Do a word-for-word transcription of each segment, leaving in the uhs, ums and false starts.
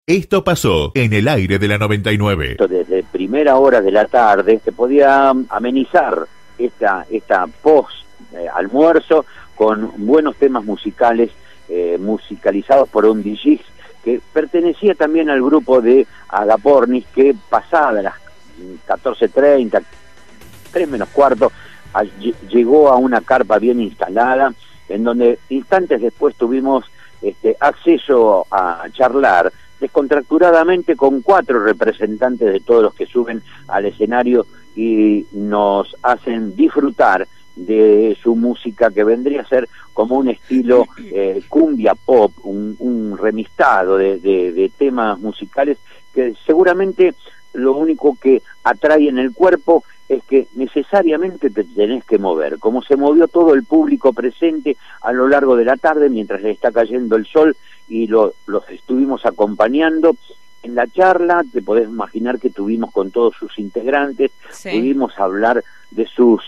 Esto pasó en el aire de la noventa y nueve. Desde primera hora de la tarde se podía amenizar esta, esta post eh, almuerzo con buenos temas musicales eh, musicalizados por un D J que pertenecía también al grupo de Agapornis, que pasada las catorce treinta, tres menos cuarto, a, llegó a una carpa bien instalada, en donde instantes después tuvimos este, acceso a charlar descontracturadamente con cuatro representantes de todos los que suben al escenario y nos hacen disfrutar de su música, que vendría a ser como un estilo eh, cumbia pop, un, un remistado de, de, de temas musicales que seguramente lo único que atrae en el cuerpo es que necesariamente te tenés que mover, como se movió todo el público presente a lo largo de la tarde mientras le está cayendo el sol y lo, los estuvimos acompañando. En la charla te podés imaginar que tuvimos con todos sus integrantes, sí. Pudimos hablar de sus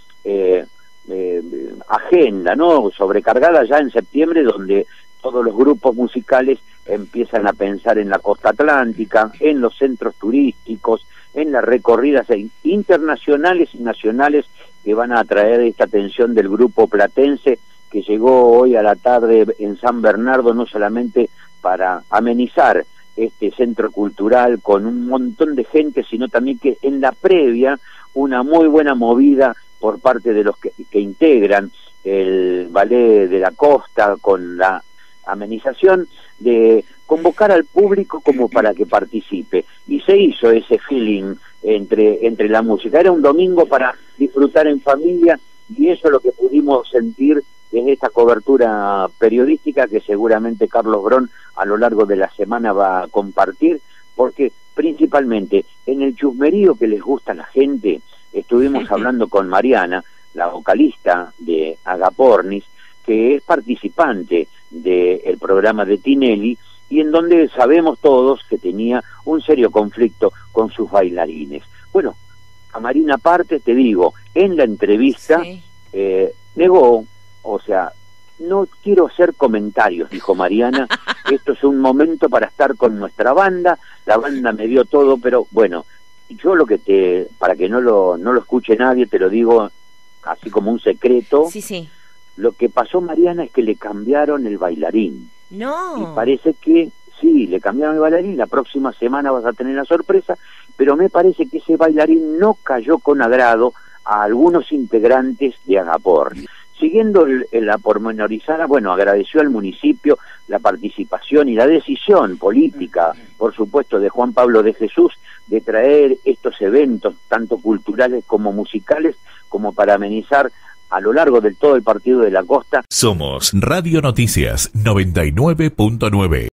eh, eh, agenda, ¿no? Sobrecargada ya en septiembre, donde todos los grupos musicales empiezan a pensar en la costa atlántica, en los centros turísticos, en las recorridas internacionales y nacionales que van a atraer esta atención del grupo platense, que llegó hoy a la tarde en San Bernardo, no solamente para amenizar este centro cultural con un montón de gente, sino también que en la previa una muy buena movida por parte de los que, que integran el Ballet de la Costa, con la amenización de convocar al público como para que participe, y se hizo ese feeling entre, entre la música. Era un domingo para disfrutar en familia, y eso es lo que pudimos sentir desde esta cobertura periodística que seguramente Carlos Brón a lo largo de la semana va a compartir, porque principalmente en el chusmerío que les gusta a la gente, estuvimos hablando con Mariana, la vocalista de Agapornis, que es participante del programa de Tinelli, y en donde sabemos todos que tenía un serio conflicto con sus bailarines. Bueno, a Marina aparte, te digo, en la entrevista sí. eh, negó, o sea, no quiero hacer comentarios, dijo Mariana, esto es un momento para estar con nuestra banda, la banda me dio todo, pero bueno, yo lo que te, para que no lo, no lo escuche nadie, te lo digo así como un secreto. Sí, sí. Lo que pasó, Mariana, es que le cambiaron el bailarín. No. Y parece que, sí, le cambiaron el bailarín, la próxima semana vas a tener la sorpresa, pero me parece que ese bailarín no cayó con agrado a algunos integrantes de Agapornis. Siguiendo el, el, la pormenorizada, bueno, agradeció al municipio la participación y la decisión política, por supuesto, de Juan Pablo de Jesús, de traer estos eventos, tanto culturales como musicales, como para amenizar a lo largo de todo el partido de la costa. Somos Radio Noticias noventa y nueve punto nueve.